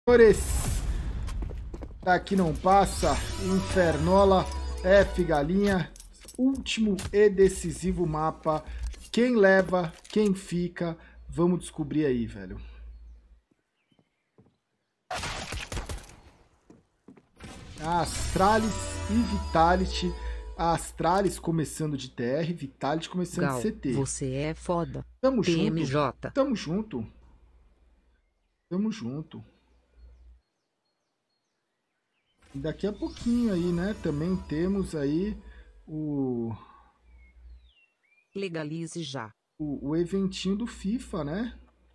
Senhores, daqui não passa, Infernola, F galinha, último e decisivo mapa. Quem leva, quem fica, vamos descobrir aí, velho. Astralis e Vitality. A Astralis começando de TR, Vitality começando Gal, de CT. você é foda. Tamo TMJ. junto. Tamo junto. Tamo junto. Daqui a pouquinho aí, né? Também temos aí o Legalize já. o eventinho do FIFA, né?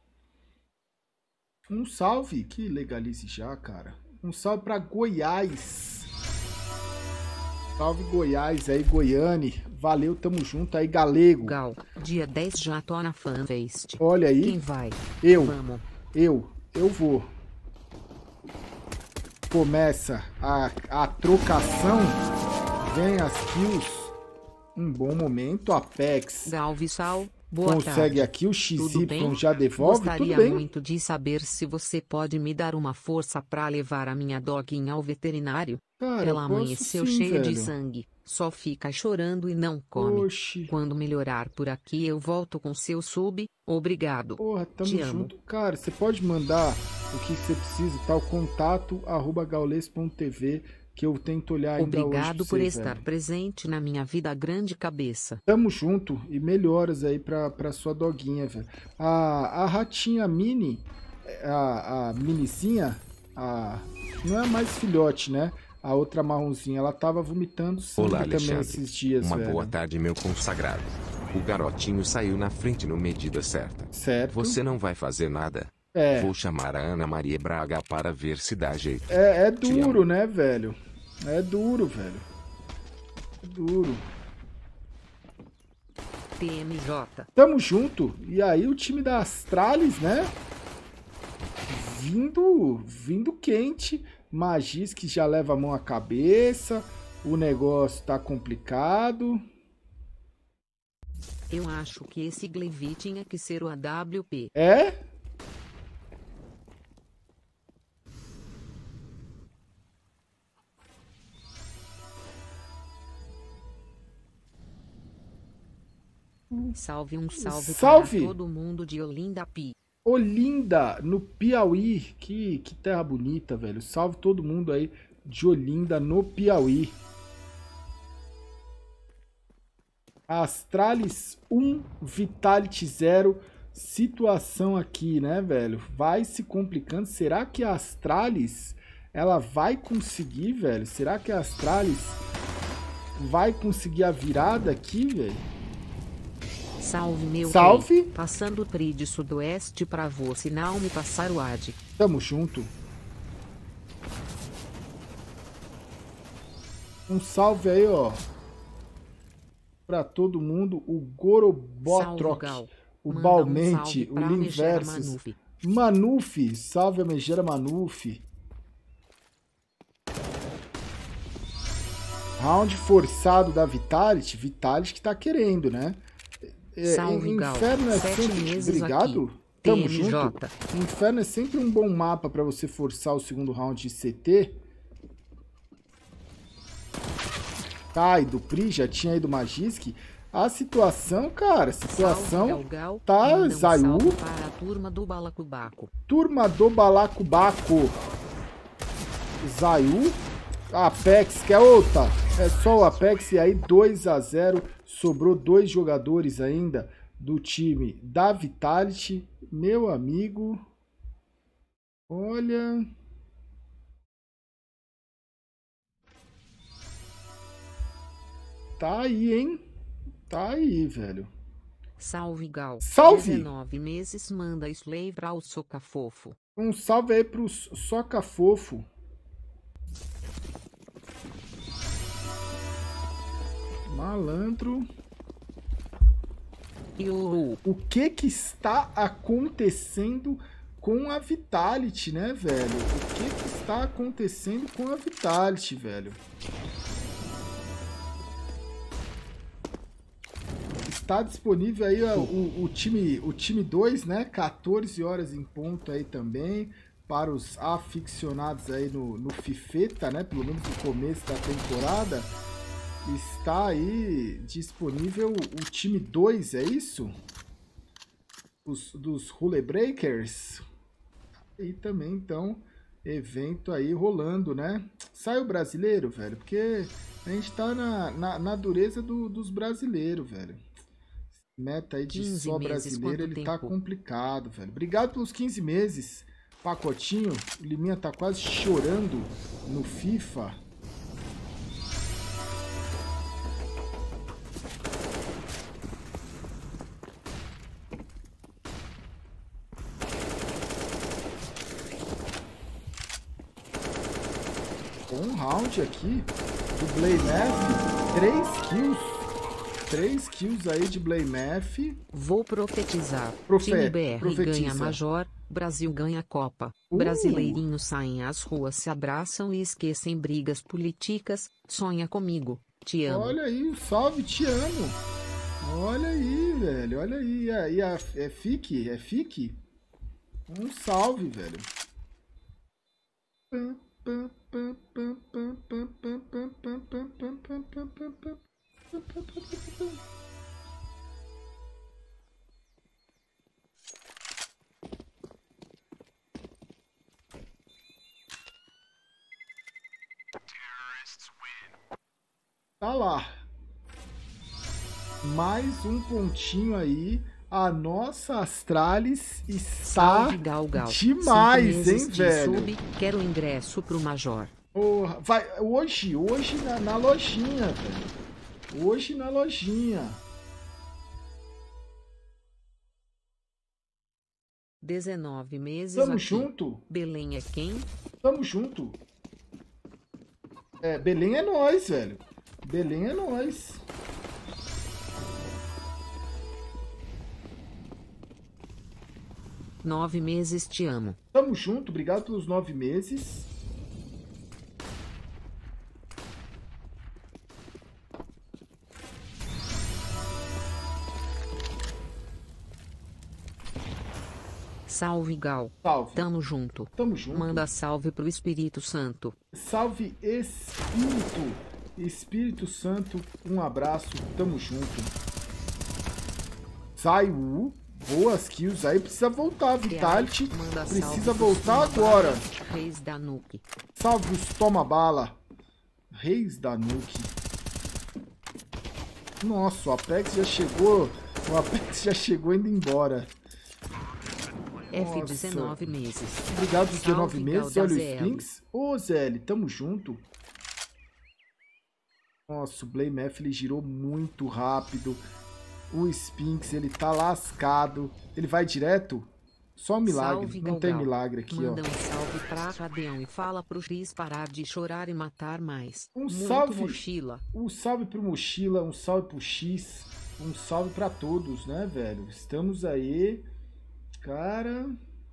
Um salve, que legalize já, cara. Um salve pra Goiás. Salve Goiás aí, Goiane. Valeu, tamo junto aí, galego. Gal, dia 10 já tô na fanfest. Olha aí. Quem vai? Vamos. Eu vou. Começa a trocação. Vem as kills. Um bom momento. Apex. Gal Vissal, boa consegue tarde. aqui o XY, bem? já devolve. Gostaria tudo bem. muito de saber se você pode me dar uma força pra levar a minha doguinha ao veterinário. Cara, Ela amanheceu sim, cheia velho. de sangue. Só fica chorando e não come. Oxi. Quando melhorar por aqui eu volto com seu sub. Obrigado. Porra, tamo Te junto. amo. Cara, você pode mandar o que você precisa, tal, contato@gaules.tv, que eu tento olhar ainda Obrigado hoje por você, estar velho. presente na minha vida, grande cabeça. Tamo junto e melhoras aí pra sua doguinha, velho. A ratinha mini, a minizinha, não é mais filhote, né? A outra marronzinha, ela tava vomitando sangue. Olá, também Alexandre. esses dias, Uma velho. boa tarde, meu consagrado. O garotinho saiu na frente no medida certa. Certo. Você não vai fazer nada? É. Vou chamar a Ana Maria Braga para ver se dá jeito. É Te duro, amo. né, velho? É duro, velho. É duro. TMJ. Tamo junto. E aí o time da Astralis, né? Vindo quente. Magis que já leva a mão à cabeça. O negócio tá complicado. Eu acho que esse Glevi tinha que ser o AWP. É? Salve Salve. para todo mundo de Olinda Pi. Olinda, no Piauí. Que terra bonita, velho. Salve todo mundo aí de Olinda, no Piauí. Astralis 1, Vitality 0. Situação aqui, né, velho? Vai se complicando. Será que a Astralis, ela vai conseguir, velho? Será que a Astralis vai conseguir a virada aqui, velho? Salve, meu Salve. rei. Passando o tri de sudoeste pra você não me passar o ad. Tamo junto. Um salve aí, ó. Pra todo mundo. O Gorobotroc. O Manda Balmente. Um o Linversus. Manuf. Manuf. Salve a Megera Manuf. Round forçado da Vitality. Vitality que tá querendo, né? Salve, Inferno é 7 sempre... meses Obrigado. aqui. Tamo TMJ. junto. Inferno é sempre um bom mapa pra você forçar o segundo round de CT. Tá, e do Pri, já tinha ido Magisk. A situação, cara, situação tá Zayu. Para a turma do Balacobaco. Turma do Balacobaco. Zayu. Apex, que é outra. É só o Apex e aí 2-0. Sobrou 2 jogadores ainda do time da Vitality. Meu amigo. Olha. Tá aí, hein? Tá aí, velho. Salve, Gal. Salve! 19 meses manda slave pra o Soca Fofo. Um salve aí pro Soca Fofo. Malandro. O que está acontecendo com a Vitality, né, velho? O que está acontecendo com a Vitality, velho? Está disponível aí o time 2, né? 14 horas em ponto aí também. para os aficionados aí no Fifeta, né? Pelo menos no começo da temporada. Está aí disponível o time 2, é isso? Dos Rule Breakers. E também, então, evento aí rolando, né? Sai o brasileiro, velho, porque a gente tá na dureza dos brasileiros, velho. Meta aí de só brasileiro, ele tá complicado, velho. Obrigado pelos 15 meses, pacotinho. O Liminha tá quase chorando no FIFA. Um round aqui do Blamef, 3 kills. 3 kills aí de Blamef. Vou profetizar. Time BR ganha Major, Brasil ganha Copa. Brasileirinhos saem às ruas, se abraçam e esquecem brigas políticas. Sonha comigo, te amo. Olha aí, salve, te amo. Olha aí, velho, olha aí. É fique? É fique? Um salve, velho. Tá lá. Mais um pontinho aí. A nossa Astralis está demais, hein, velho? Quero ingresso pro Major. Porra, vai, hoje na lojinha, velho. Hoje na lojinha. 19 meses. Tamo aqui. junto. Belém é quem? Tamo junto. É, Belém é nós, velho. Belém é nós. Nove meses, te amo. Tamo junto, obrigado pelos 9 meses. Salve, Gal. Salve. Tamo junto. Tamo junto. Manda salve pro Espírito Santo. Salve, Espírito. Espírito Santo, um abraço. Tamo junto. Saiu. Boas kills aí. Precisa voltar, Vitality. Precisa voltar agora. Reis da Nuke. Salve os toma bala. Reis da Nuke. Nossa, o Apex já chegou. O Apex já chegou indo embora. F19 meses. Obrigado por 19 meses. Olha o Spinks. Ô, ZL, tamo junto. Nossa, o Blamef ele girou muito rápido. O Spinks, ele tá lascado. Ele vai direto? Só um milagre. Salve, não tem milagre aqui, manda ó. Um salve pra Radeão e fala pro Cris parar de chorar e matar mais. Um muito salve. Mochila. Um salve pro Mochila, um salve pro X. Um salve pra todos, né, velho? Estamos aí. Cara.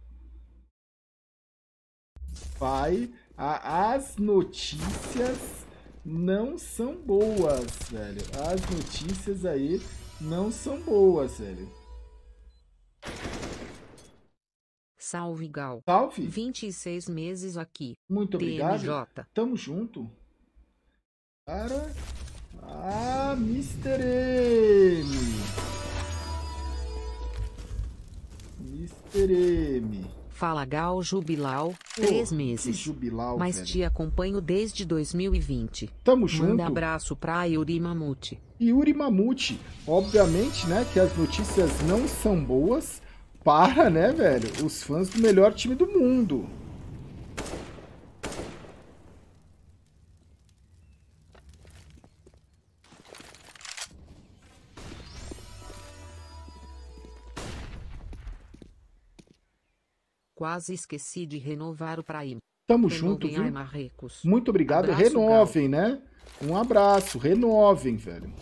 Vai. As notícias não são boas, velho. As notícias aí não são boas, velho. Salve, Gal. Salve. 26 meses aqui. Muito obrigado. TMJ. Tamo junto. Cara. Ah, Mr. M. Mr. M. Fala, Gal Jubilau. 3 meses. Jubilau, mas velho. te acompanho desde 2020. Tamo junto. Manda abraço pra Yuri Mamute. Yuri Mamute. Obviamente, né, que as notícias não são boas para, né, velho, os fãs do melhor time do mundo. Quase esqueci de renovar o Prime. Tamo junto, viu? Muito obrigado. Abraço, renovem, Gal. Né? Um abraço. Renovem, velho.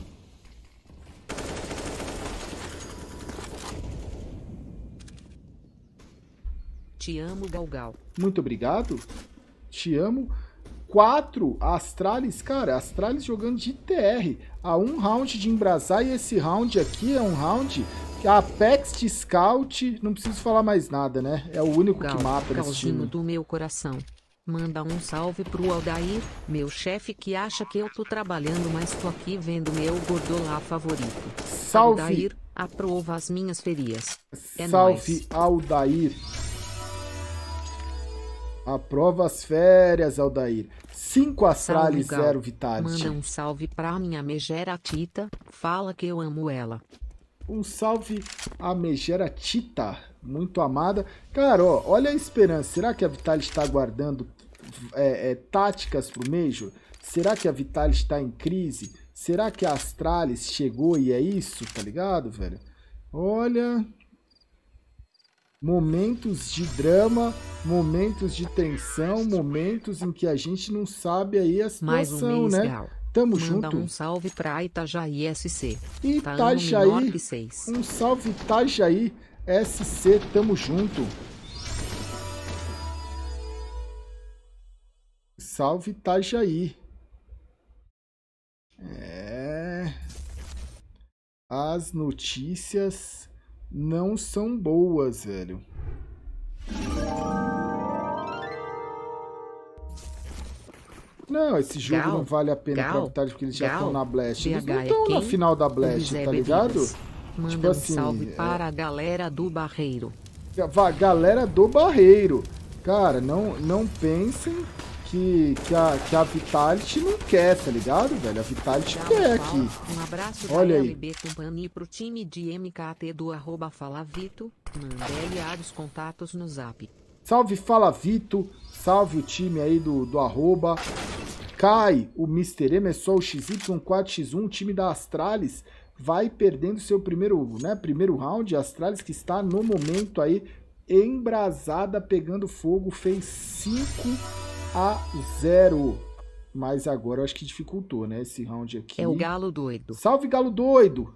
Te amo, Galgal. Muito obrigado. Te amo. 4 Astralis. Cara, Astralis jogando de TR. A um round de embrasar. E esse round aqui é um round Apex Scout, não preciso falar mais nada, né? É o único que mata nesse time. Do meu coração. Manda um salve pro Aldair, meu chefe que acha que eu tô trabalhando, mas tô aqui vendo meu gordolá favorito. Salve! Aldair, aprova as minhas ferias. É salve, nóis. Aldair. Aprova as férias, Aldair. 5 Astralis, 0 Vitality. Manda um salve pra minha megera Tita, fala que eu amo ela. Um salve a megera Tita, muito amada. Cara, ó, olha a esperança. Será que a Vitality está aguardando táticas pro Major? Será que a Vitality está em crise? Será que a Astralis chegou e é isso, tá ligado, velho? Olha... Momentos de drama, momentos de tensão, momentos em que a gente não sabe aí a situação, né? Gal. Tamo Manda junto. Um salve pra Itajaí SC. Itajaí, um salve Itajaí SC, tamo junto. Salve Itajaí. As notícias não são boas, velho. Não, esse jogo não vale a pena pra Vitality porque eles já estão na Blast. Eles não estão na final da Blast, tá ligado? Manda tipo assim, um salve para a galera do Barreiro. Galera do Barreiro. Cara, não pensem que a Vitality não quer, tá ligado, velho? A Vitality quer aqui. Um abraço Olha da aí. LB Company pro time de MKT do @FalaVito. Manda LA os contatos no zap. Salve Fala Vito, salve o time aí do arroba. Cai o Mr. M, é só o XY4X1, o time da Astralis vai perdendo seu primeiro round. A Astralis que está no momento aí embrasada, pegando fogo, fez 5-0. Mas agora eu acho que dificultou, né, esse round aqui. É o Galo Doido. Salve Galo Doido!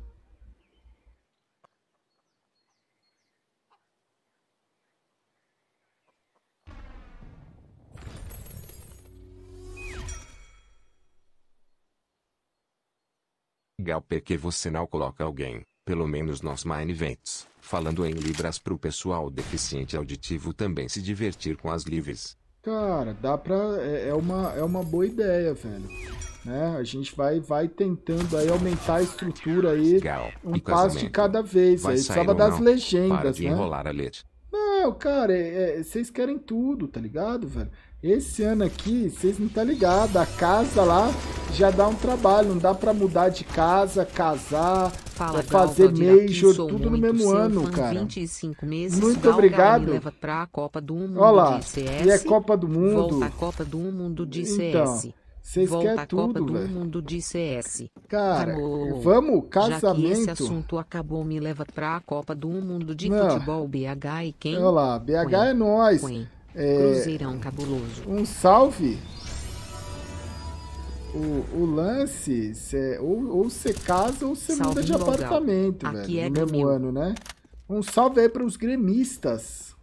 Gal, por que você não coloca alguém, pelo menos nos Mine Events, falando em libras pro pessoal deficiente auditivo também se divertir com as lives? Cara, dá pra... É uma boa ideia, velho. Né? A gente vai tentando aí aumentar a estrutura aí, Gal, um passo de cada vez. Aí precisava das legendas, para de né? enrolar a leite. Não, cara, vocês querem tudo, tá ligado, velho? Esse ano aqui, vocês não tá ligado, a casa lá já dá um trabalho, não dá pra mudar de casa, casar, fazer Major, tudo no mesmo ano, cara. 25 meses, muito obrigado. Me leva pra Copa do Mundo. Olha lá, de CS, e é Copa do Mundo. Volta a Copa do Mundo de CS. Então, vocês querem tudo, Copa do velho. Mundo de CS. Cara, vamos, casamento. Já que esse assunto acabou, me leva pra Copa do Mundo de futebol BH e quem? Olha lá, BH é nós. Cruzeirão cabuloso. Um salve. O lance, ou você casa ou você muda de apartamento, velho, aqui no mesmo ano, né? Um salve aí para os gremistas.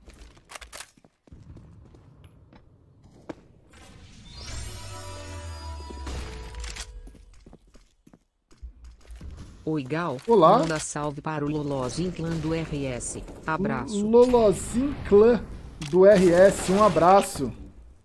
Oi, Gal. Olá. Manda salve para o Lolozin Clã do RS. Abraço. Lolozin Clã do RS, um abraço.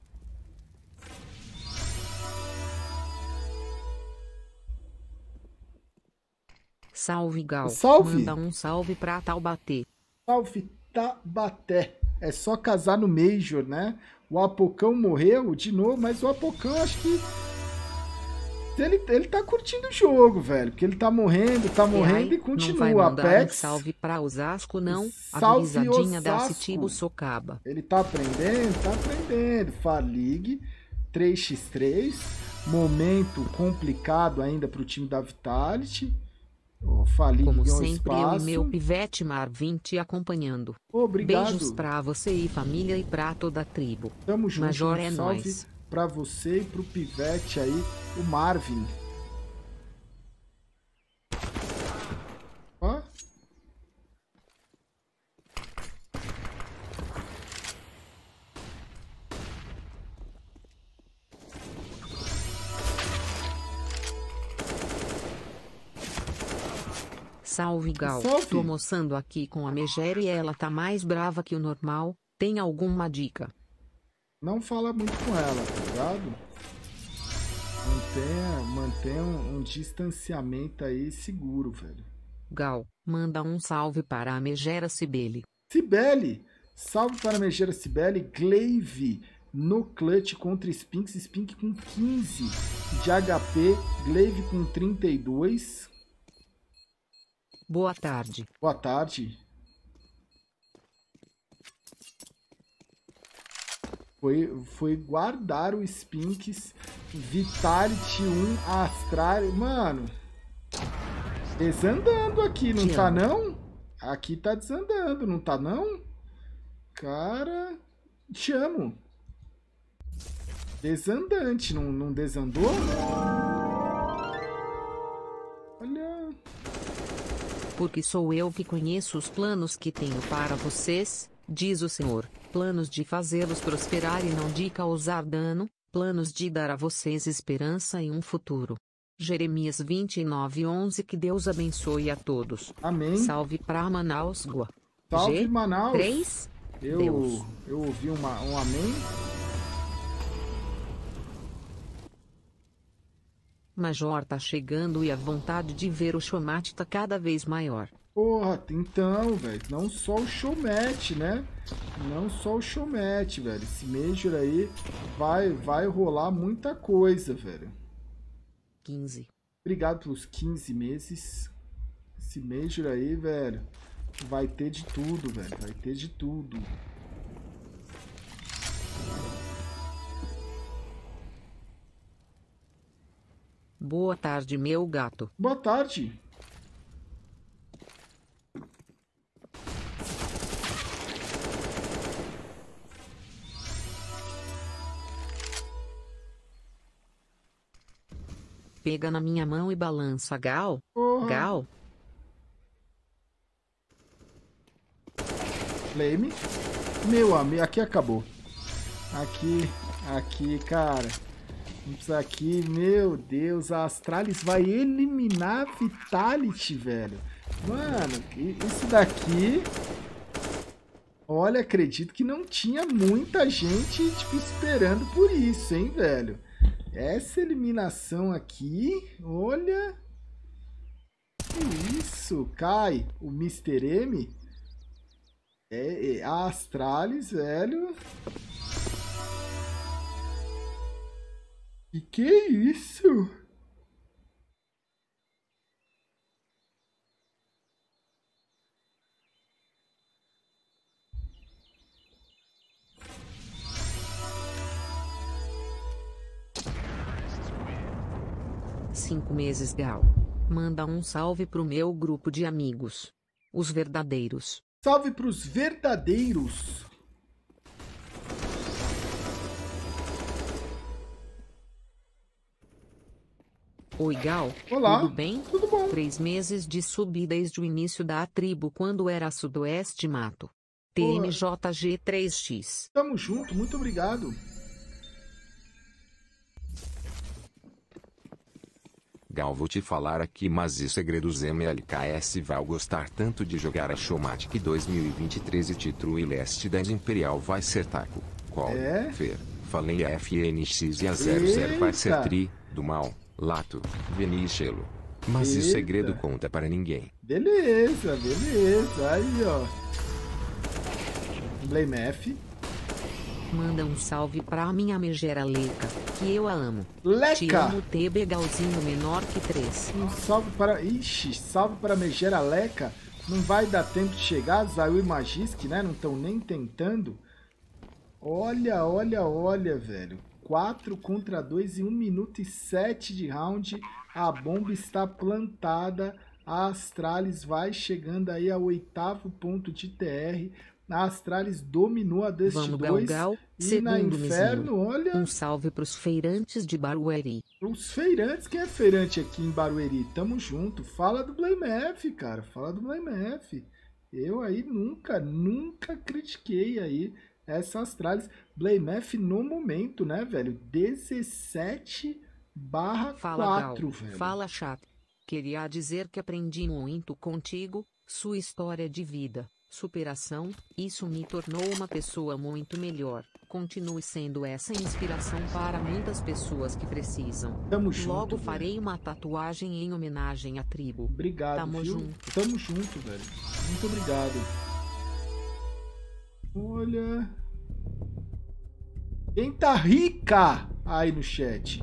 Salve, Gal. Salve. Manda um salve pra Taubaté. Salve, Taubaté. É só casar no Major, né? O Apocão morreu de novo, mas o Apocão acho que ele tá curtindo o jogo, velho. Porque ele tá morrendo e continua. Não vai Apex. Salve pra Osasco, não. Salve, Avisadinha Osasco. da Citibo Socaba. Ele tá aprendendo, tá aprendendo. Farlig, 3x3. Momento complicado ainda pro time da Vitality. Como sempre, eu e meu pivete Marvin te acompanhando. Obrigado. Beijos pra você e família e pra toda a tribo. Tamo junto. Major é nóis. Salve pra você e pro pivete aí, o Marvin. Ó. Salve, Gal. Salve. Tô almoçando aqui com a Megera e ela tá mais brava que o normal. Tem alguma dica? Não fala muito com ela, tá ligado? Mantenha um distanciamento aí seguro, velho. Gal, manda um salve para a Megera Cibele. Cibele, salve para a Megera Cibele. Glaive no clutch contra Spinks. Spink com 15 de HP. Glaive com 32. Boa tarde. Boa tarde. Foi guardar o Spinks. Vitality 1, Astral. Mano, desandando aqui, não tá não? Aqui tá desandando, não tá não? Cara, te amo. Desandante, não desandou? Olha. Porque sou eu que conheço os planos que tenho para vocês, diz o Senhor. Planos de fazê-los prosperar e não de causar dano, planos de dar a vocês esperança e um futuro. Jeremias 29:11. Que Deus abençoe a todos. Amém. Salve pra Manaus, Gua. Salve, G, Manaus. 3, eu ouvi um amém. Major tá chegando e a vontade de ver o showmatch tá cada vez maior. Porra, então, velho, não só o showmatch, né? Não só o showmatch, velho. Esse Major aí vai rolar muita coisa, velho. 15. Obrigado pelos 15 meses. Esse Major aí, velho, vai ter de tudo, velho. Vai ter de tudo. Boa tarde, meu gato. Boa tarde. Pega na minha mão e balança, Gal. Porra. Gal. Flame. Meu amigo, aqui acabou. Aqui, cara. Isso aqui, meu Deus, a Astralis vai eliminar a Vitality, velho. Mano, isso daqui... Olha, acredito que não tinha muita gente, tipo, esperando por isso, hein, velho. Essa eliminação aqui, olha... Que isso, cai o Mr. M. A Astralis, velho... Que é isso? Cinco meses, Gal. Manda um salve pro meu grupo de amigos. Os verdadeiros. Salve pros verdadeiros. Oi, Gal. Olá. Tudo bem? Tudo bom. 3 meses de subir desde o início da tribo quando era Sudoeste Mato. TMJG3X. Tamo junto, muito obrigado. Gal, vou te falar aqui, mas e segredos MLKS vai gostar tanto de jogar a Showmatic 2023 e título e leste da Imperial vai ser taco. Qual? É? Fer. Falei a FNX e a 00 vai ser Eita. tri, do mal, lato, Veni e Gelo. Mas e o Eita. segredo conta para ninguém. Beleza, beleza. Aí, ó. Blame F. Manda um salve pra minha megera Leca, que eu a amo. Te Leca. amo, TB Galzinho menor que 3. Um salve para... Ixi, salve para Megera Leca. Não vai dar tempo de chegar. Zayu e Magisk, né? Não estão nem tentando. Olha, olha, olha, velho. 4 contra 2 em 1 minuto e 7 de round. A bomba está plantada. A Astralis vai chegando aí ao 8º ponto de TR. A Astralis dominou a Dust Vamos, 2. Gal, E na segundo Inferno, Mizinho. olha... Um salve pros feirantes de Barueri. Os feirantes, quem é feirante aqui em Barueri? Tamo junto. Fala do Blame F, cara. Fala do Blame F. Eu aí nunca critiquei aí essa Astralis. Blame F no momento, né, velho? 17/4, Fala, Gal. velho. Fala, chato. Queria dizer que aprendi muito contigo, sua história de vida, superação, isso me tornou uma pessoa muito melhor. Continue sendo essa inspiração para muitas pessoas que precisam. Tamo junto, Logo velho. farei uma tatuagem em homenagem à tribo. Obrigado, Tamo viu? junto. Tamo junto, velho. Muito obrigado. Olha... Quem tá rica aí no chat?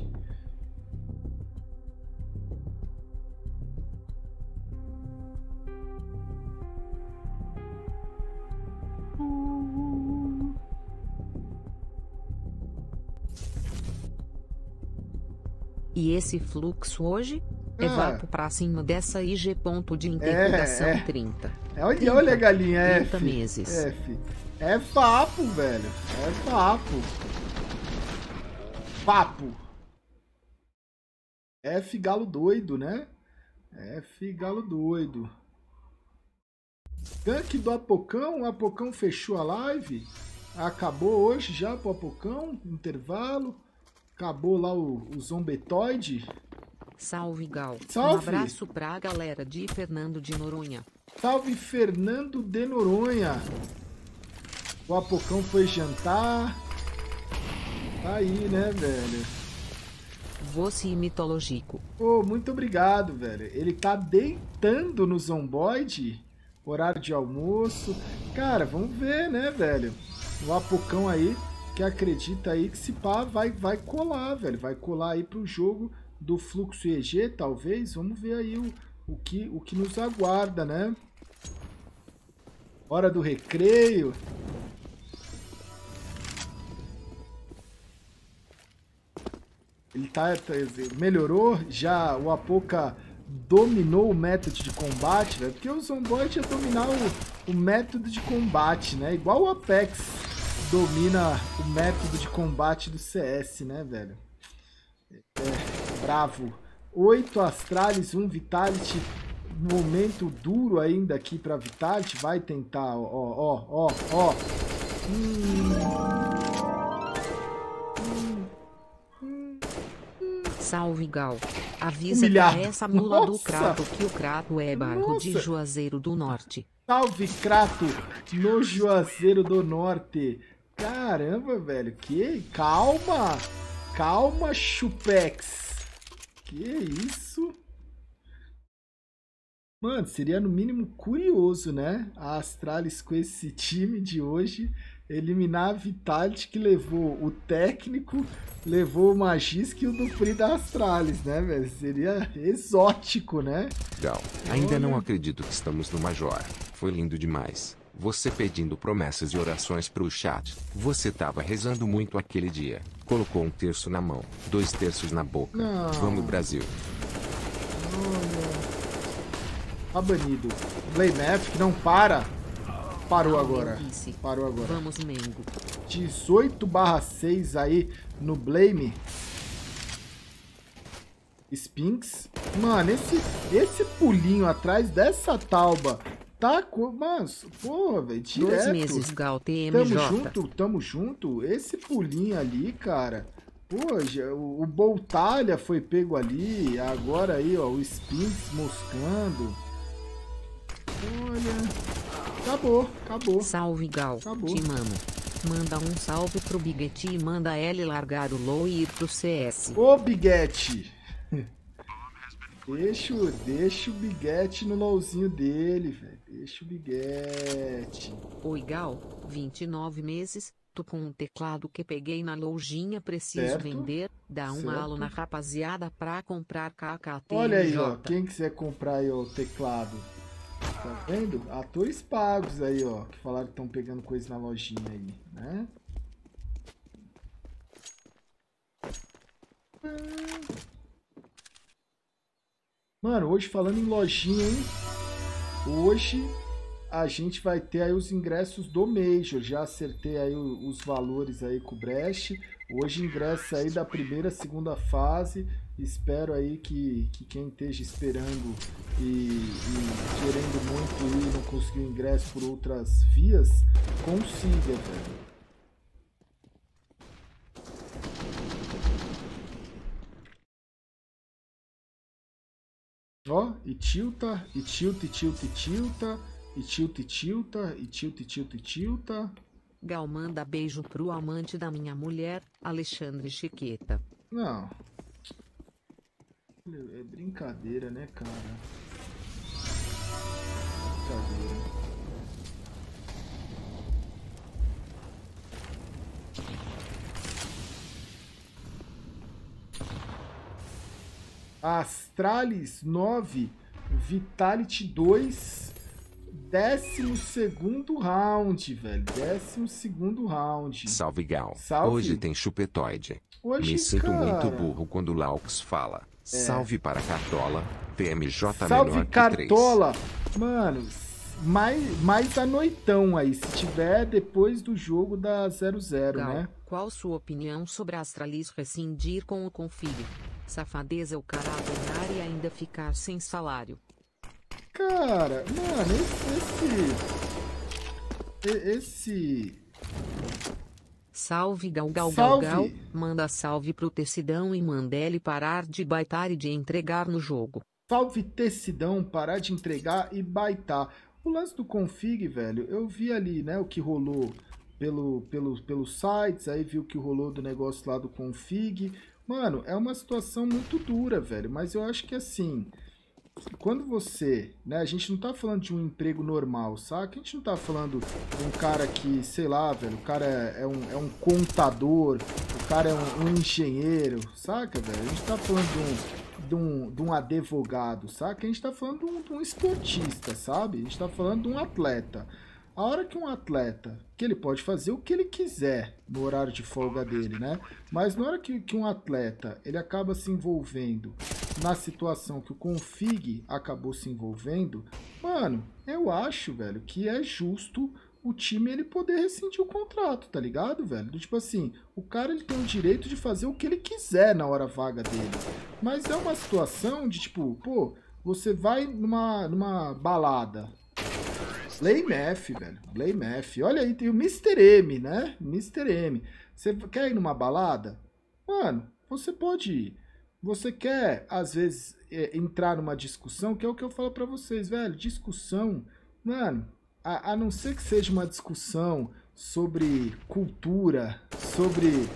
E esse fluxo hoje? Evapo pra cima dessa IG ponto de interrogação 30. Olha a galinha, 30 meses. F. É vapo, velho. É vapo. Vapo. F galo doido, né? F galo doido. Gank do Apocão. O Apocão fechou a live. Acabou hoje já pro Apocão. Intervalo. Acabou lá o Zombetoide. Salve, Gal. Salve. Um abraço pra galera de Fernando de Noronha. Salve, Fernando de Noronha. O Apocão foi jantar. Tá aí, né, velho? Você mitológico. Pô, muito obrigado, velho. Ele tá deitando no Zomboid. Horário de almoço. Cara, vamos ver, né, velho? O Apocão aí, que acredita aí que se pá vai colar, velho. Vai colar aí pro jogo do Fluxo EG, talvez. Vamos ver aí o que nos aguarda, né? Hora do recreio. Ele melhorou, já o Apoca dominou o método de combate, velho. Porque o Zomboid ia dominar o método de combate, né? Igual o Apex domina o método de combate do CS, né, velho? Bravo. 8 Astralis, 1 Vitality. Momento duro ainda aqui pra Vitality. Vai tentar, ó. Salve, Gal. Avisa Humilhado. pra essa mula do Nossa. Crato que o Crato é bairro de Nossa. Juazeiro do Norte. Salve, Crato, no Juazeiro do Norte. Caramba, velho. Calma. Calma, Chupex. Que isso? Mano, seria no mínimo curioso, né? A Astralis com esse time de hoje eliminar a Vitality, que levou o técnico, levou o Magisk e o Dupri da Astralis, né, velho? Seria exótico, né? Gal, ainda não acredito que estamos no Major. Foi lindo demais. Você pedindo promessas e orações pro chat. Você tava rezando muito aquele dia. Colocou 1/3 na mão, 2/3 na boca. Não. Vamos, Brasil. Tá banido. Blamef que não para. Parou Salve, agora. Elvice. Parou agora. Vamos, Mengo. 18/6 aí no Blame. Spinks. Mano, esse pulinho atrás dessa tauba tá com... Mas, porra, velho, 2 direto. meses, Gal Tamo junto. Esse pulinho ali, cara. Pô, o Boltalha foi pego ali. Agora aí, ó, o Spinks moscando. Olha... Acabou. Salve, Gal. Acabou. Te mamo. Manda um salve pro Biguete e manda ele largar o low e ir pro CS. Ô, Biguete! Deixa o Biguete no lowzinho dele, velho. Deixa o Biguete. Oi, Gal. 29 meses. Tô com um teclado que peguei na lojinha. Preciso Certo. vender. Dá um Certo. alo na rapaziada pra comprar KKT. Olha aí, ó. Quem quiser comprar aí, ó, o teclado. Tá vendo? Atores pagos aí, ó. Que falaram que estão pegando coisa na lojinha aí, né? Mano, hoje falando em lojinha, hein? Hoje a gente vai ter aí os ingressos do Major. Já acertei aí os valores aí com o Brecht. Hoje ingresso aí da primeira, segunda fase. Espero aí que quem esteja esperando e querendo muito ir, não conseguiu ingresso por outras vias, consiga, velho. Ó, e tilta, e tilta, e tilta, e tilta, e tilta, e tilta, e tilta, e tilta, e tilta. Gal manda beijo pro amante da minha mulher, Alexandre Chiqueta. Não. É brincadeira, né, cara? Brincadeira. Astralis 9, Vitality 2, 12º round, velho. 12º round. Salve, Gal. Salve. Hoje tem chupetoide. Hoje, me sinto cara, muito burro quando o Laux fala. Salve para Cartola, PMJ salve menor que Cartola. 3. Mano, mais a noitão aí, se tiver depois do jogo da 00, Gal, né? Qual sua opinião sobre a Astralis rescindir com o Config? Safadeza o cara ganhar e ainda ficar sem salário. Cara, mano, esse... Salve Gal, manda salve pro Tecidão e manda ele parar de baitar e de entregar no jogo. Salve Tecidão, parar de entregar e baitar. O lance do config, velho, eu vi ali, né, o que rolou pelos sites, aí vi o que rolou do negócio lá do config. Mano, é uma situação muito dura, velho, mas eu acho que assim, quando você, né, a gente não tá falando de um emprego normal, saca? A gente não tá falando de um cara que, sei lá, velho, o cara é um contador, o cara é um engenheiro, saca, velho? A gente tá falando de um advogado, saca? A gente tá falando de um esportista, sabe? A gente tá falando de um atleta. A hora que um atleta, que ele pode fazer o que ele quiser no horário de folga dele, né? Mas na hora que um atleta, ele acaba se envolvendo na situação que o config acabou se envolvendo, mano, eu acho, velho, que é justo o time ele poder rescindir o contrato, tá ligado, velho? Do tipo assim, o cara ele tem o direito de fazer o que ele quiser na hora vaga dele. Mas é uma situação de tipo, pô, você vai numa balada, Lame F, velho. Lame F. Olha aí, tem o Mr. M, né? Mr. M. Você quer ir numa balada? Mano, você pode ir. Você quer, às vezes, entrar numa discussão, que é o que eu falo pra vocês, velho. Discussão, mano, a não ser que seja uma discussão sobre cultura, sobre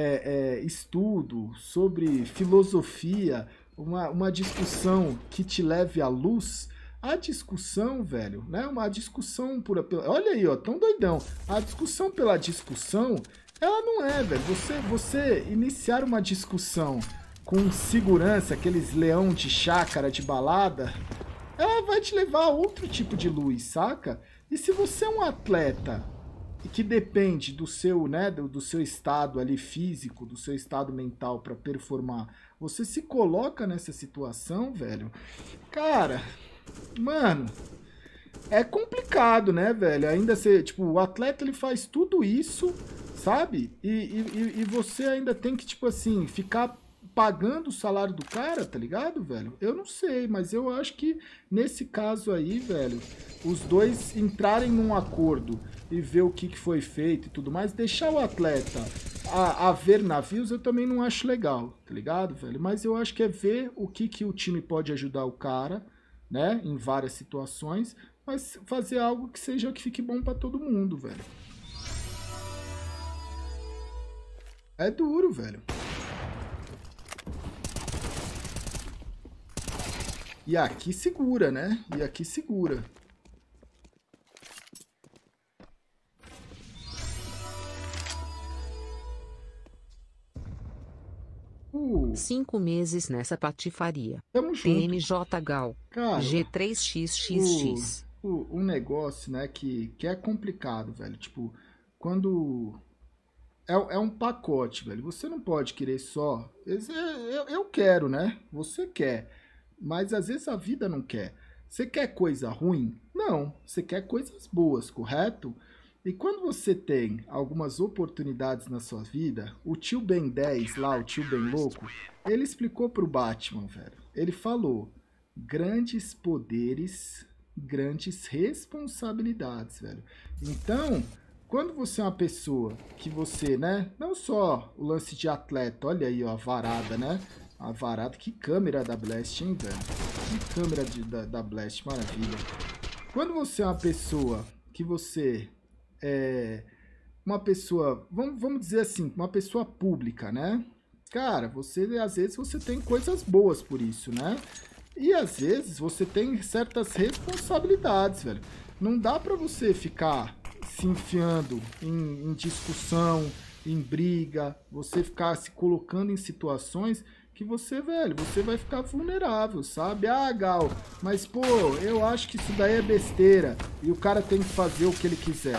estudo, sobre filosofia, uma discussão que te leve à luz. A discussão, velho, né? Uma discussão pura... Olha aí, ó, tão doidão. A discussão pela discussão, ela não é, velho. Você iniciar uma discussão com segurança, aqueles leão de chácara de balada, ela vai te levar a outro tipo de luz, saca? E se você é um atleta e que depende do seu, né, do seu estado ali físico, do seu estado mental para performar, você se coloca nessa situação, velho, cara... Mano, é complicado, né, velho? Ainda ser, tipo, o atleta ele faz tudo isso, sabe? E você ainda tem que, tipo assim, ficar pagando o salário do cara, tá ligado, velho? Eu não sei, mas eu acho que nesse caso aí, velho, os dois entrarem num acordo e ver o que foi feito e tudo mais, deixar o atleta a ver navios, eu também não acho legal, tá ligado, velho? Mas eu acho que é ver o que o time pode ajudar o cara, né, em várias situações, mas fazer algo que seja que fique bom pra todo mundo, velho. É duro, velho. E aqui segura, né? E aqui segura. 5 meses nessa patifaria. Tamo junto. TMJ Gal. Cara, G3XXX. Um negócio, né, que é complicado, velho. Tipo, quando... É um pacote, velho. Você não pode querer só... Eu quero, né? Você quer. Mas às vezes a vida não quer. Você quer coisa ruim? Não. Você quer coisas boas, correto? E quando você tem algumas oportunidades na sua vida, o tio Ben 10 lá, o tio Ben louco, ele explicou pro Batman, velho. Ele falou, grandes poderes, grandes responsabilidades, velho. Então, quando você é uma pessoa que você, né, não só o lance de atleta, olha aí, ó, a varada, né? A varada, que câmera da Blast, hein, velho? Que câmera da Blast, maravilha. Quando você é uma pessoa que você é uma pessoa, vamos dizer assim, uma pessoa pública, né? Cara, às vezes você tem coisas boas por isso, né? E às vezes você tem certas responsabilidades, velho. Não dá pra você ficar se enfiando em discussão, em briga, você ficar se colocando em situações que você, velho, você vai ficar vulnerável, sabe? Ah, Gal, mas pô, eu acho que isso daí é besteira e o cara tem que fazer o que ele quiser.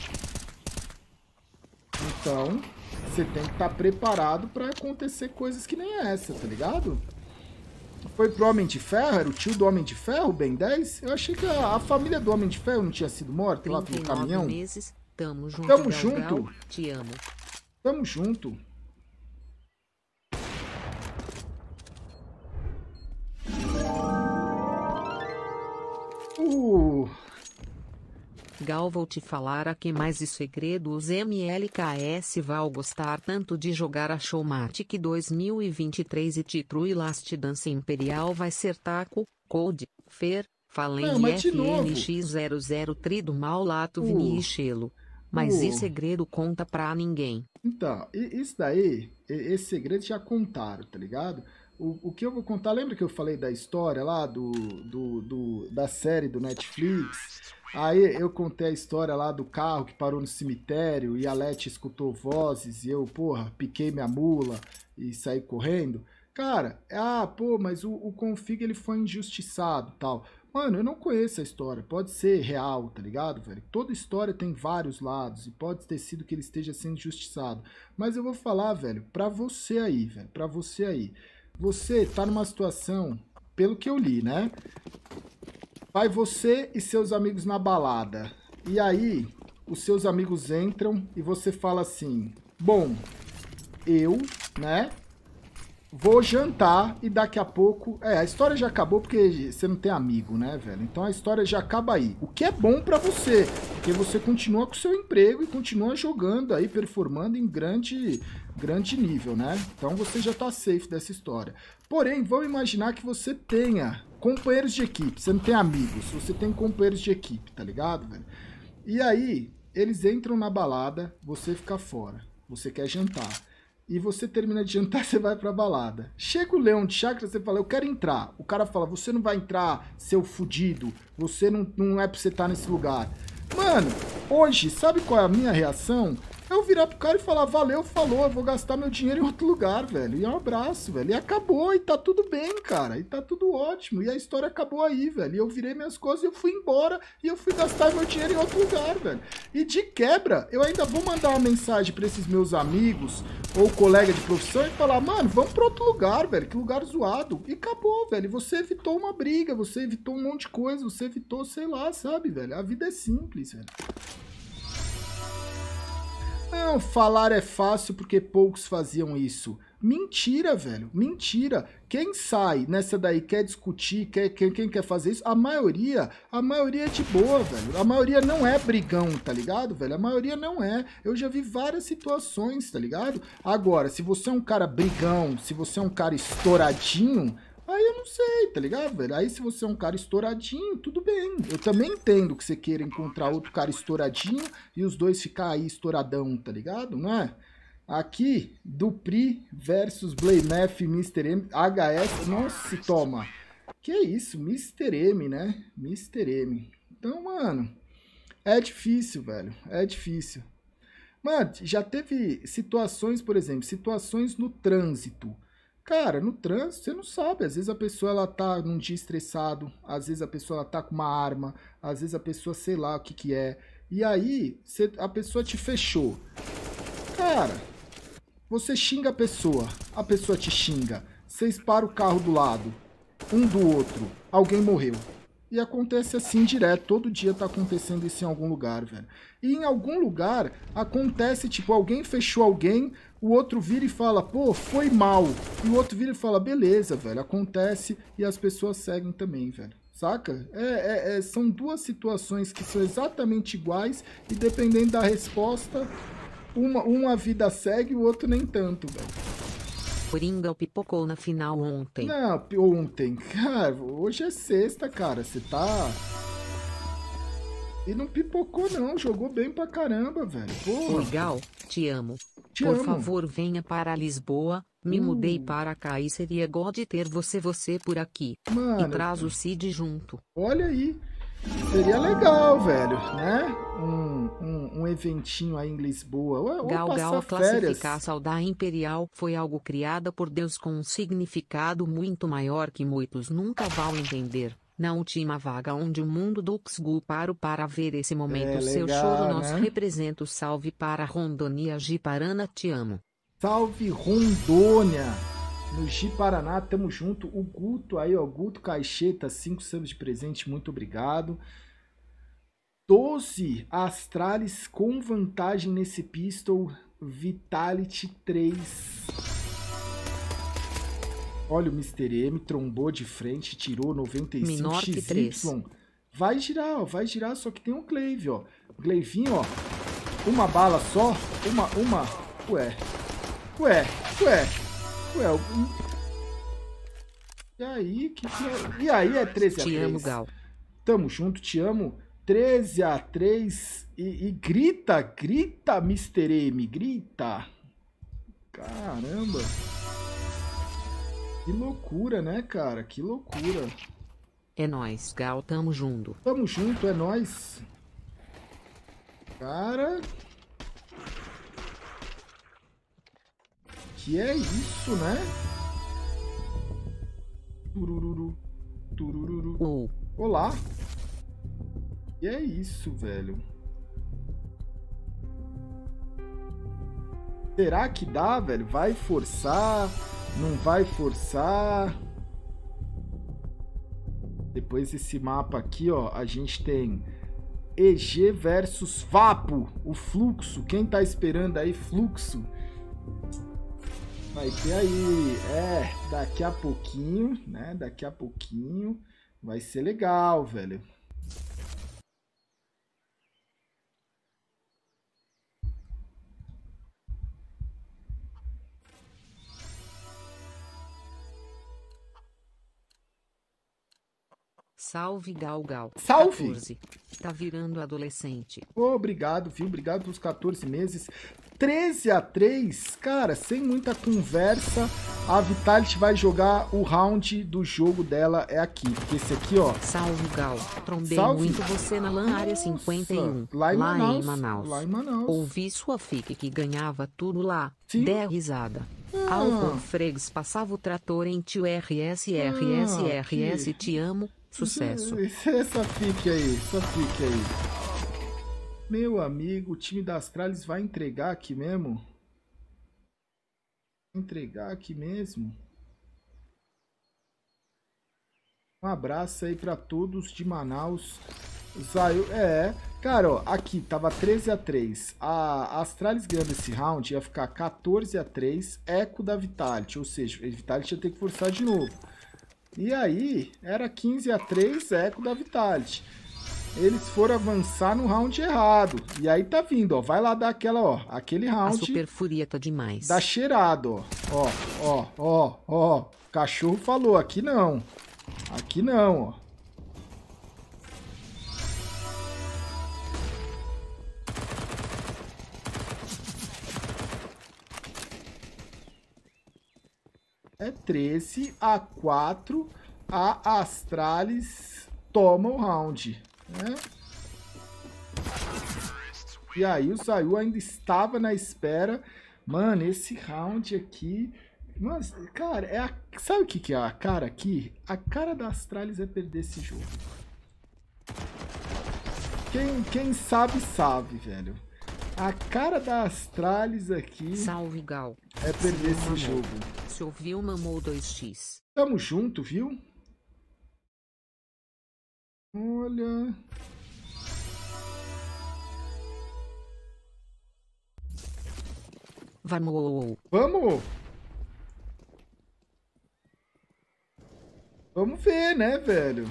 Então, você tem que estar preparado pra acontecer coisas que nem essa, tá ligado? Foi pro Homem de Ferro? Era o tio do Homem de Ferro, Ben 10? Eu achei que a família do Homem de Ferro não tinha sido morta lá pelo caminhão. Meses. Tamo junto, Tamo junto. Te amo. Tamo junto. Gal, vou te falar aqui mais de segredo. Os MLKS vão gostar tanto de jogar a Showmatic 2023 e título e Last Dance Imperial vai ser Taco, Code, Fer, Fallen FNX00 Tri do Mal Lato Vini e Chelo. Mas esse segredo conta pra ninguém. Então, isso daí, esse segredo já contaram, tá ligado? O que eu vou contar, lembra que eu falei da história lá da série do Netflix? Aí eu contei a história lá do carro que parou no cemitério e a Leti escutou vozes e eu, porra, piquei minha mula e saí correndo. Cara, pô, mas o Config ele foi injustiçado e tal. Mano, eu não conheço a história, pode ser real, tá ligado, velho? Toda história tem vários lados e pode ter sido que ele esteja sendo injustiçado. Mas eu vou falar, velho, pra você aí, velho, pra você aí. Você tá numa situação, pelo que eu li, né? Vai você e seus amigos na balada. E aí, os seus amigos entram e você fala assim: bom, eu, né, vou jantar e daqui a pouco... a história já acabou porque você não tem amigo, né, velho? Então a história já acaba aí. O que é bom pra você, porque você continua com o seu emprego e continua jogando aí, performando em grande nível, né? Então você já tá safe dessa história. Porém, vamos imaginar que você tenha companheiros de equipe. Você não tem amigos, você tem companheiros de equipe, tá ligado, velho? E aí, eles entram na balada, você fica fora. Você quer jantar. E você termina de jantar, você vai pra balada. Chega o leão de chácara, você fala, eu quero entrar. O cara fala, você não vai entrar, seu fudido. Você não é pra você estar nesse lugar. Mano, hoje, sabe qual é a minha reação? Eu virar pro cara e falar, valeu, falou, eu vou gastar meu dinheiro em outro lugar, velho. E um abraço, velho. E acabou, e tá tudo bem, cara. E tá tudo ótimo. E a história acabou aí, velho. E eu virei minhas coisas e eu fui embora. E eu fui gastar meu dinheiro em outro lugar, velho. E de quebra, eu ainda vou mandar uma mensagem pra esses meus amigos ou colega de profissão e falar, mano, vamos pra outro lugar, velho. Que lugar zoado. E acabou, velho. Você evitou uma briga, você evitou um monte de coisa, você evitou, sei lá, sabe, velho. A vida é simples, velho. Não, falar é fácil porque poucos faziam isso. Mentira, velho. Mentira. Quem sai nessa daí, quer discutir, quem quer fazer isso, a maioria é de boa, velho. A maioria não é brigão, tá ligado, velho? A maioria não é. Eu já vi várias situações, tá ligado? Agora, se você é um cara brigão, se você é um cara estouradinho... Aí eu não sei, tá ligado, velho? Aí se você é um cara estouradinho, tudo bem. Eu também entendo que você queira encontrar outro cara estouradinho e os dois ficar aí estouradão, tá ligado? Não é? Aqui, Dupri versus Blamef, Mr. M, HS, nossa, toma. Que isso, Mr. M, né? Mr. M. Então, mano, é difícil, velho. É difícil. Mano, já teve situações, por exemplo, situações no trânsito. Cara, no trânsito, você não sabe. Às vezes a pessoa, ela tá num dia estressado. Às vezes a pessoa, ela tá com uma arma. Às vezes a pessoa, sei lá o que que é. E aí, a pessoa te fechou. Cara, você xinga a pessoa te xinga. Vocês param o carro do lado, um do outro. Alguém morreu. E acontece assim direto, todo dia tá acontecendo isso em algum lugar, velho. E em algum lugar acontece, tipo, alguém fechou alguém, o outro vira e fala, pô, foi mal. E o outro vira e fala, beleza, velho, acontece e as pessoas seguem também, velho. Saca? São duas situações que são exatamente iguais e dependendo da resposta, uma vida segue e o outro nem tanto, velho. Coringa pipocou na final ontem. Não, ontem. Cara, hoje é sexta, cara. Você tá... E não pipocou, não. Jogou bem pra caramba, velho. Porra. Legal, te amo. Por favor, venha para Lisboa. Me mudei para cá e seria god ter você por aqui. Mano, e traz o Cid junto. Olha aí. Seria legal, velho, né? Um eventinho aí em Lisboa. Ou Gal passar classificar a férias. saudade imperial foi algo criado por Deus com um significado muito maior que muitos nunca vão entender. Na última vaga onde o mundo do Xgu parou para ver esse momento seu legal, choro nós né? representa o salve para Rondônia Ji-Paraná, te amo. Salve Rondônia! No Ji-Paraná, tamo junto. O Guto aí, ó, Guto Caixeta, 5 subs de presente, muito obrigado. 12 Astralis com vantagem nesse pistol, Vitality 3. Olha o Mr. M, trombou de frente, tirou 95 Minorque XY. 3. Vai girar, ó, vai girar, só que tem um Glaive, ó. Glaivinho, ó. Uma bala só, uma. Ué. E aí, E aí é 13 a 3. Te amo, Gal. Tamo junto, te amo. 13 a 3 e grita, Mr. M, grita. Caramba. Que loucura, né, cara? Que loucura. É nóis, Gal, tamo junto. Tamo junto, é nóis. Cara... Que é isso, né? Turururu, turururu. Olá. Que é isso, velho? Será que dá, velho? Vai forçar? Não vai forçar? Depois desse mapa aqui, ó, a gente tem EG versus Vapo, o fluxo. Quem tá esperando aí, fluxo? Vai ter aí, daqui a pouquinho, né? Daqui a pouquinho vai ser legal, velho. Salve, Gal. Salve! 14. Tá virando adolescente. Obrigado, viu? Obrigado pelos 14 meses. 13 a 3, cara, sem muita conversa, a Vitality vai jogar o round do jogo dela é aqui, porque esse aqui, ó... Salve, Gal. Trombei Salve. muito você na LAN Área 51, lá em Manaus. Lá em Manaus. Ouvi sua fic que ganhava tudo lá. Sim. Der risada. Álvaro Fregues passava o trator em tio RS, te amo, sucesso. Essa fic aí. Meu amigo, o time da Astralis vai entregar aqui mesmo? Um abraço aí pra todos de Manaus. Cara, ó, aqui tava 13 a 3. A Astralis ganhando esse round ia ficar 14 a 3, eco da Vitality, ou seja, a Vitality ia ter que forçar de novo. E aí, era 15 a 3, eco da Vitality. Eles foram avançar no round errado. E aí tá vindo, ó. Vai lá dar aquela, ó. Aquele round. A super furia tá demais. Dá cheirado, ó. Ó. Cachorro falou, aqui não. Aqui não, ó. É 13 a 4. A Astralis toma o round. Né? E aí o Zayu ainda estava na espera. Mano, esse round aqui... Mas, cara, sabe o que é a cara aqui? A cara da Astralis é perder esse jogo. Quem sabe, velho. A cara da Astralis aqui... Salve, Gal. É perder esse jogo. Se ouviu, mamou 2x. Tamo junto, viu? Olha... Vamos! Vamos ver, né, velho?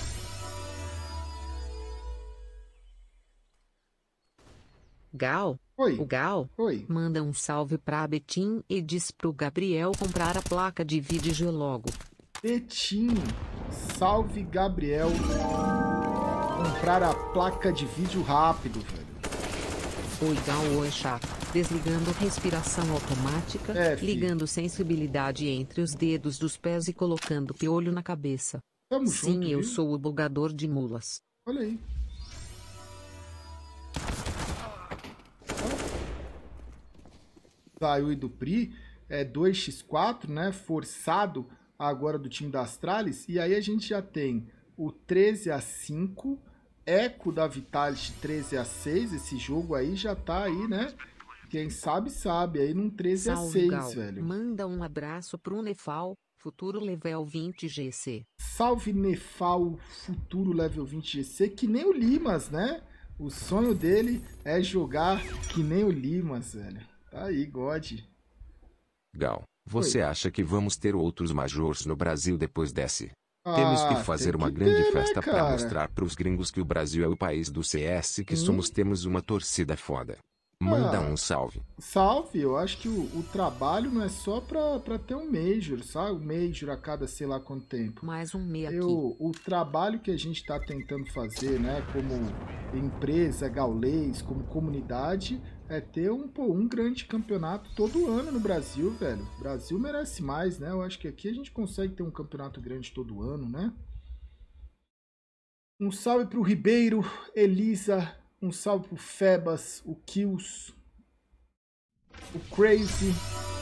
Gal, Oi. O Gal Oi. manda um salve pra Betim e diz pro Gabriel comprar a placa de vídeo logo. Betim, salve Gabriel. Comprar a placa de vídeo rápido, velho. Oi Gal, oi chato. Desligando respiração automática, ligando sensibilidade entre os dedos dos pés e colocando piolho na cabeça. Tamo Sim, junto, eu viu? sou o bugador de mulas. Olha aí. Saiu do Pri, 2x4, né? Forçado agora do time da Astralis. E aí a gente já tem o 13x5, Eco da Vitality 13x6. Esse jogo aí já tá aí, né? Quem sabe, sabe. Aí num 13x6, velho. Manda um abraço pro Nefal, futuro level 20 GC. Salve Nefal, futuro level 20 GC, que nem o Limas, né? O sonho dele é jogar que nem o Limas, velho. Tá aí, God. Gal, você acha que vamos ter outros Majors no Brasil depois desse? Ah, Temos que fazer uma grande festa, né, pra mostrar pros gringos que o Brasil é o país do CS que temos uma torcida foda. Manda um salve. Salve, eu acho que o trabalho não é só pra ter um Major, sabe? Um Major a cada sei lá quanto tempo. Mais um meia aqui. O trabalho que a gente tá tentando fazer, né, como empresa, Gaulês, como comunidade, é ter um grande campeonato todo ano no Brasil, velho. O Brasil merece mais, né? Eu acho que aqui a gente consegue ter um campeonato grande todo ano, né? Um salve pro Ribeiro, Elisa, um salve pro Febas, o Kills, o Crazy.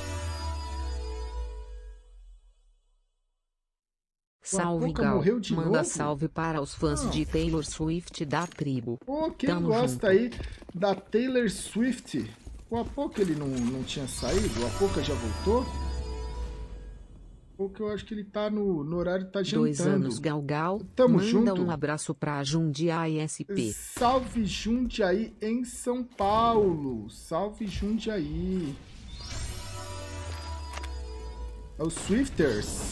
Salve Gal, manda salve para os fãs de Taylor Swift da tribo. Pô, quem gosta aí da Taylor Swift? O Apoca ele não tinha saído? O Apoca já voltou? Porque eu acho que ele tá no horário, tá jantando. 2 anos Gal, Tamo manda junto. um abraço pra Jundiaí SP. Salve Jundiaí em São Paulo. Salve Jundiaí. É os Swifters.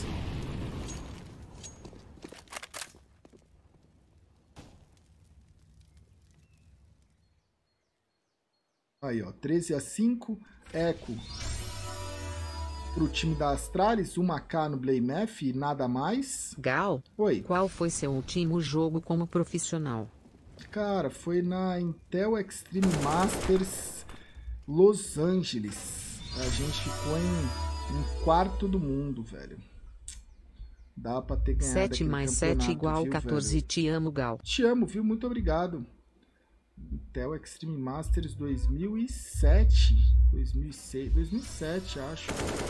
Aí, ó, 13x5, Eco pro time da Astralis, 1k no Blamef e nada mais. Gal, oi. Qual foi seu último jogo como profissional? Cara, foi na Intel Extreme Masters Los Angeles. A gente ficou em quarto do mundo, velho. Dá pra ter ganhado 7 mais 7 igual viu, 14, velho? te amo, Gal. Te amo, viu? Muito obrigado. Intel Extreme Masters 2007, 2006, 2007, acho.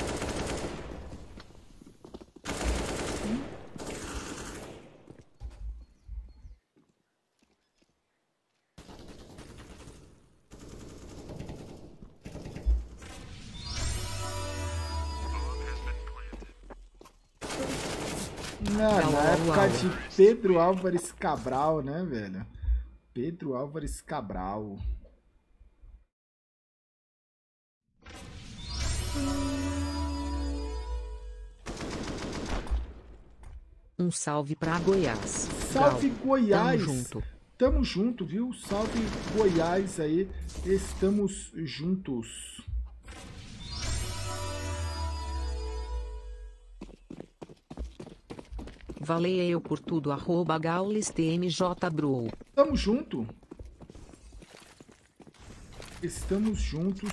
Na época de Pedro Álvares Cabral, né, velho? Pedro Álvares Cabral. Um salve pra Goiás. Salve Gal, Goiás. Tamo junto. Tamo junto, viu? Salve Goiás aí. Estamos juntos. Valeu por tudo, @gaulistmjbro. Tamo junto. Estamos juntos.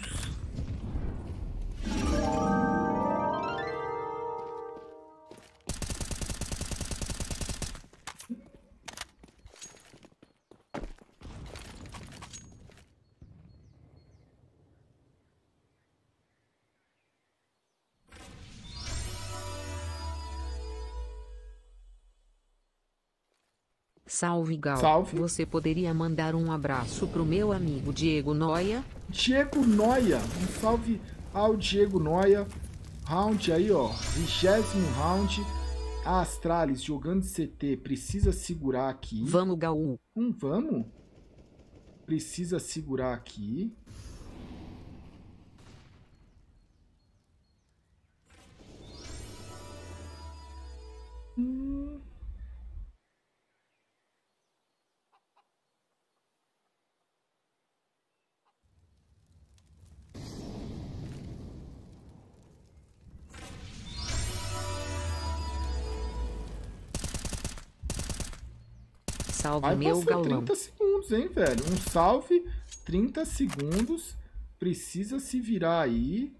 Salve Gal. Salve. Você poderia mandar um abraço pro meu amigo Diego Noia? Diego Noia. Um salve ao Diego Noia. Round aí, ó. 20º round. A Astralis jogando CT. Precisa segurar aqui. Vamos, Gal. Vamos. Precisa segurar aqui. salve, vai meu galão. 30 segundos, hein, velho? Um salve, 30 segundos. Precisa se virar aí.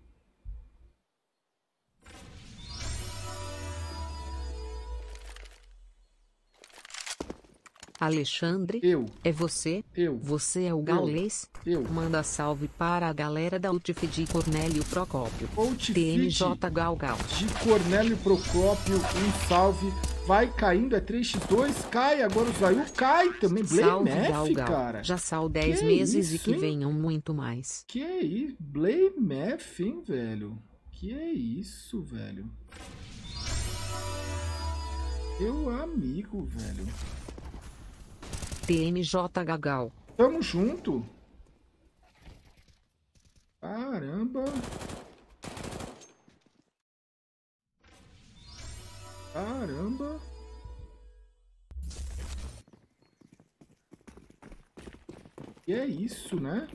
Alexandre, é você? Você é o galês? Manda salve para a galera da Outfit Cornélio Procópio. TMJ Galgal. De Cornélio Procópio, um salve. Vai caindo, é 3x2, cai, agora o Zayu cai também. Salve, Blamef, cara. Já sal 10 meses isso, e que hein? Venham muito mais. Que isso, Blamef, hein, velho? Que é isso, velho? Meu amigo, velho. TMJ Gagal. Tamo junto. Caramba. Caramba. E é isso, né?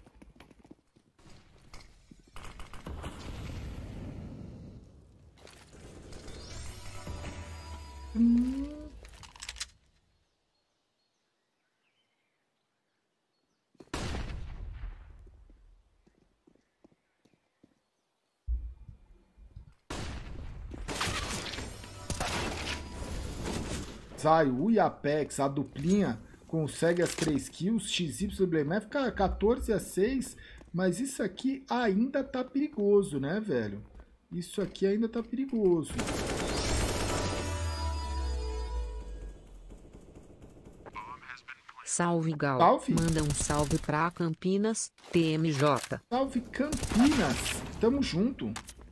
Zayu e Apex, a duplinha, consegue as 3 kills. XY Blamef fica 14-6. Mas isso aqui ainda tá perigoso, né, velho? Isso aqui ainda tá perigoso. Salve, Gal. Salve. Manda um salve pra Campinas, TMJ. Salve, Campinas. Tamo junto.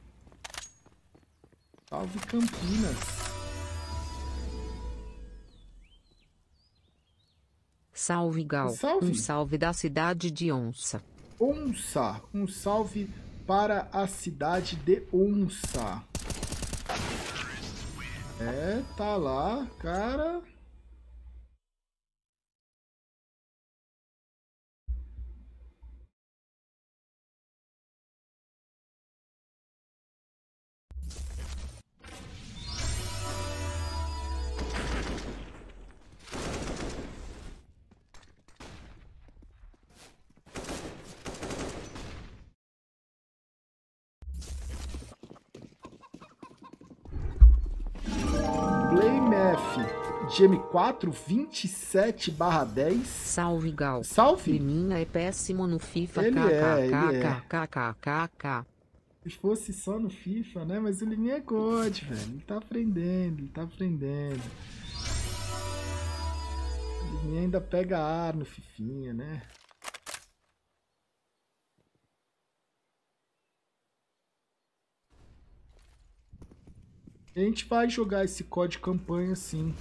Salve, Campinas. Salve, Gal. Salve. Um salve da cidade de Onça. Onça. Um salve para a cidade de Onça. É, tá lá, cara. GM4 27/10. Salve, Gal. Salve. Liminha é péssimo no FIFA. Ele KKKKKKK. Se fosse só no FIFA, né? Mas o Liminha é God, velho. Ele tá aprendendo, ele tá aprendendo. O Liminha ainda pega ar no Fifinha, né? A gente vai jogar esse código campanha sim.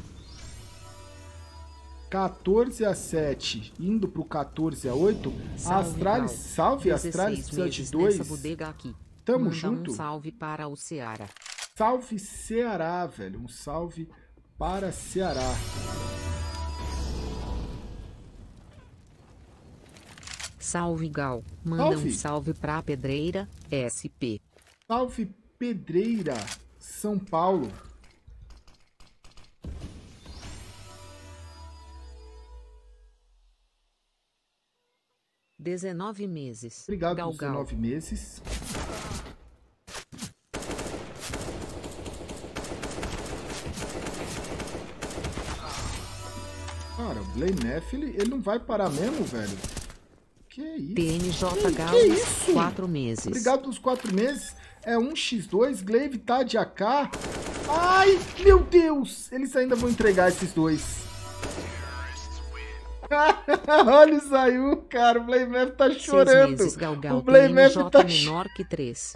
14-7, indo pro 14-8. Astralis, salve, Astralis precisa de 2. Tamo Manda junto. Um salve para o Ceará. Salve Ceará, velho. Um salve para Ceará. Salve, Gal. Manda um salve pra Pedreira, SP. Salve Pedreira, São Paulo. $19 meses. Obrigado Gal, por 19 meses. Cara, o Blamef, ele não vai parar mesmo, velho. Que isso? TMJ Gal, 4 meses. Obrigado pelos 4 meses. É 1x2, Glaive tá de AK. Ai, meu Deus! Eles ainda vão entregar esses dois. Olha o Zayu, cara. O Blamef tá chorando. 6 meses, Gal, o Blamef tá menor que 3.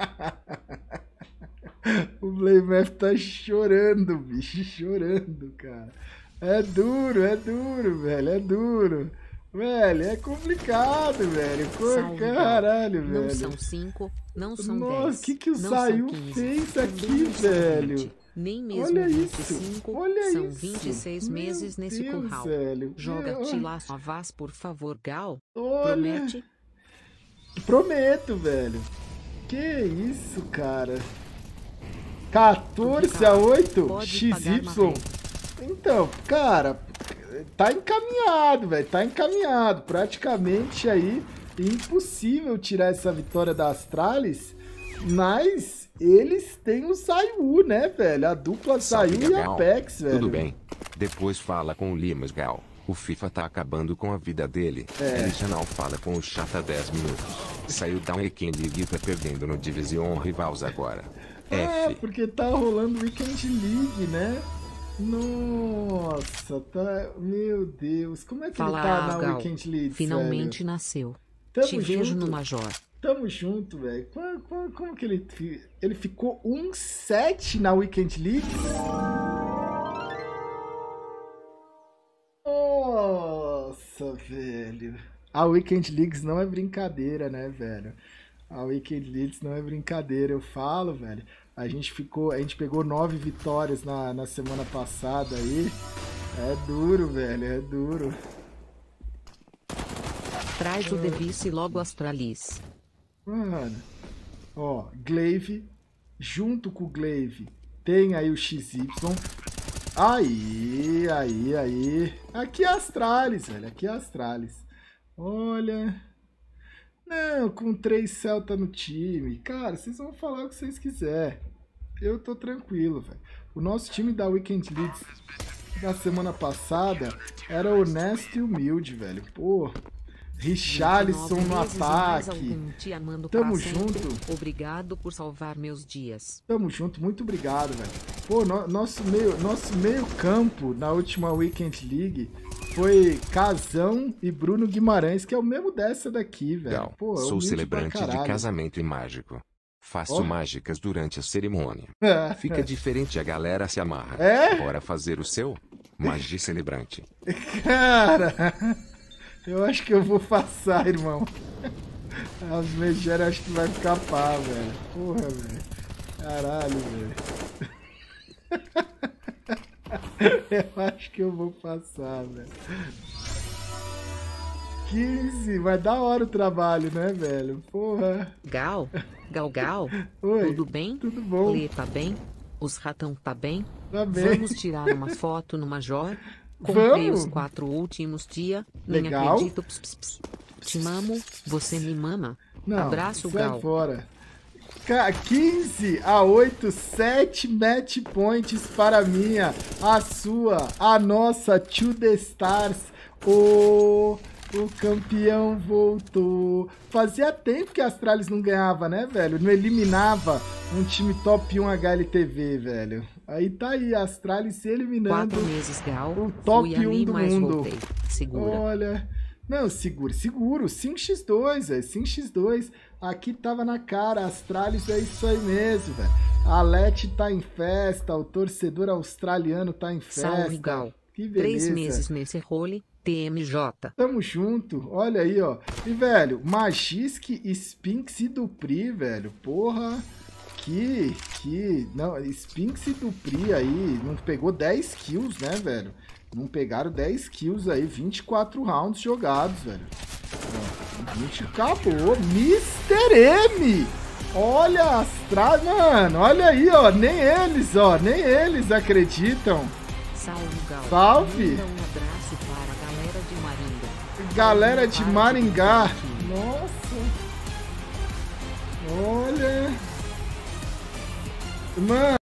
O Blamef tá chorando, bicho. Chorando, cara. É duro, velho. É duro. Velho, é complicado, velho. Caralho, velho. Não são 5, não são 10. Nossa, o que o Zayu fez aqui, velho? Nem mesmo olha 25, isso, olha são isso. 26 meses Meu nesse Deus, curral. Velho. Joga Tilaço Vaz, por favor, Gal. Olha. Promete? Prometo, velho. Que isso, cara. 14-8, XY. Então, cara, tá encaminhado, velho. Tá encaminhado. Praticamente aí impossível tirar essa vitória da Astralis, mas eles têm o Zayu, né, velho? A dupla Zayu e Apex, velho. Tudo bem. Depois fala com o Limas, Gal. O FIFA tá acabando com a vida dele. Ele já não fala com o chat há 10 minutos. Saiu da Weekend League e tá perdendo no Division Rivals agora. F. Porque tá rolando Weekend League, né? Nossa, tá... Meu Deus, como é que Fala, ele tá na Gal. Weekend League, Finalmente velho? nasceu. Tamo Te vejo junto. no Major. Tamo junto, velho. Como que ele... Ele ficou 1-7 na Weekend League? Nossa, velho. A Weekend Leagues não é brincadeira, né, velho? A Weekend Leagues não é brincadeira, eu falo, velho. A gente pegou 9 vitórias na semana passada aí. É duro, velho, é duro. Traz o Device logo Astralis. Mano, ó, Glaive, junto com o Glaive, tem aí o XY. Aí. Aqui é Astralis, velho, aqui é Astralis. Olha... Não, com 3 Celta no time. Cara, vocês vão falar o que vocês quiserem. Eu tô tranquilo, velho. O nosso time da Weekend League da semana passada era honesto e humilde, velho. Pô, Richarlison no ataque. Tamo junto. Obrigado por salvar meus dias. Tamo junto, muito obrigado, velho. Pô, nosso meio campo na última Weekend League foi Casão e Bruno Guimarães, que é o mesmo dessa daqui, velho. Pô, sou celebrante de casamento e mágico. Faço mágicas durante a cerimônia. Fica diferente, a galera se amarra. Bora fazer o seu? Magia celebrante. Cara, eu acho que eu vou passar, irmão. As megera acho que vai ficar pá, velho. Porra, velho. Caralho, velho. Eu acho que eu vou passar, velho. 15, vai dar hora o trabalho, né, velho? Porra. Gal. Oi, tudo bem? Tudo bom. Lê tá bem? Os ratão tá bem? Tá bem. Vamos tirar uma foto no Major? Comprei os 4 últimos dias. Nem Legal. acredito. Ps, ps, ps. Te mamo, você me mama. Não, Abraço, sai Gal. fora. 15-8, 7 match points para a sua, a nossa To The Stars. O campeão voltou. Fazia tempo que a Astralis não ganhava, né, velho? Não eliminava um time top 1 HLTV, velho. Aí tá aí, a Astralis eliminando 4 meses, Gal. o top 1 do mundo. Voltei. Segura. Olha... Não, seguro. 5x2, velho. 5x2. Aqui tava na cara. Astralis é isso aí mesmo, velho. A Leti tá em festa. O torcedor australiano tá em festa. Salve, Gal. Que beleza. 3 meses nesse role. TMJ. Tamo junto. Olha aí, ó. E, velho, Magisk, Spinx e Dupri, velho. Porra. Não, Spinx e Dupri aí. Não pegou 10 kills, né, velho? Não pegaram 10 kills aí, 24 rounds jogados, velho. Ó, 20 acabou. Mr. M! Olha Astral, mano, olha aí, ó. Nem eles acreditam. Salve, Gal. Salve! Manda um abraço para a galera de Maringá. Galera de Maringá. Nossa. Olha. Mano.